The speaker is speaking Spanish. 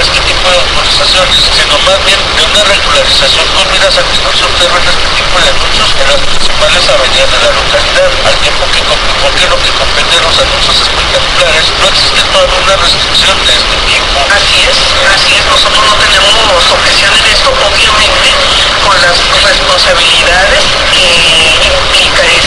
este tipo de autorizaciones, sino más bien de una regularización con miras a que no se observen este tipo de anuncios en las principales avenidas de la localidad, al tiempo que porque lo que compete a los anuncios espectaculares no existe todavía una restricción de este tipo. Así es, nosotros no tenemos objeción en esto, obviamente con las responsabilidades que implica